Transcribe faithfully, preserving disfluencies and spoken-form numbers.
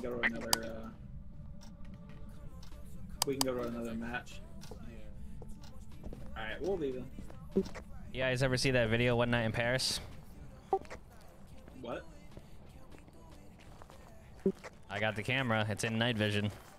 go to another. Uh, we can go to another match. All right, we'll leave them. You guys ever see that video, One Night in Paris? What? I got the camera. It's in night vision.